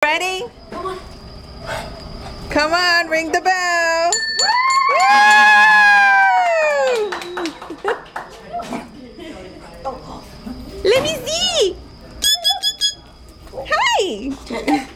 ready? Come on. Come on, ring the bell. Let me see. Hi.